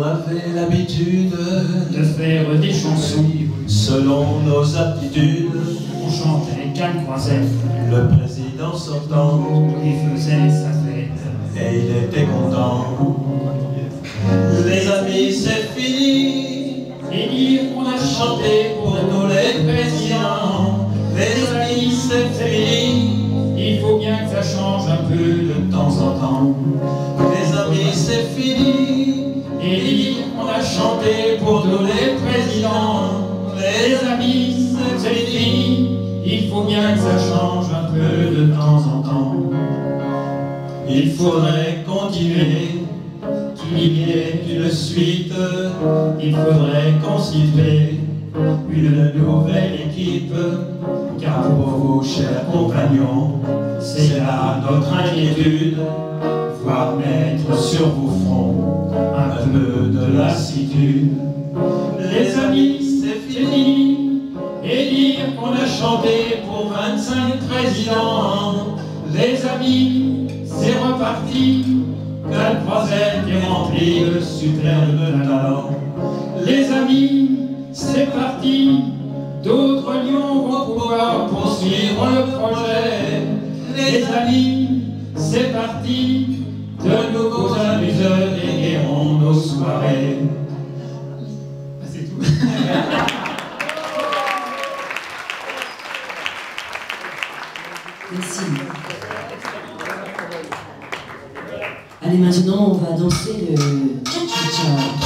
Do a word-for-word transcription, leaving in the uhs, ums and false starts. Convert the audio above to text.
avait l'habitude de faire des chansons selon nos aptitudes. On chantait Cannes Croisette, Le président sortant, il faisait sa fête. et il était content. Les amis, c'est fini. Et dire qu'on a chanté Pour tous les présidents, les amis, c'est fini. il faut bien que ça change un peu de temps en temps. Les amis, c'est fini. Et dire qu'on a chanté pour tous les présidents. Les amis, c'est fini. Il faut bien que ça change un peu de temps en temps. Il faudrait continuer, qu'il y ait une suite. Il faudrait constituer Une nouvelle équipe, car pour vous, chers compagnons, c'est là notre inquiétude, voir mettre sur vos fronts un peu de lassitude. Les amis, c'est fini. Et dire qu'on a chanté pour vingt-cinq présidents. Les amis, c'est reparti. Cannes Croisette est rempli de superbes talents. Les amis, c'est parti. D'autres lions vont pouvoir poursuivre le projet. Les amis, c'est parti. De nouveaux amuseurs égayeront nos soirées. Ah, c'est tout. Merci. Allez, maintenant, on va danser le cha-cha-cha.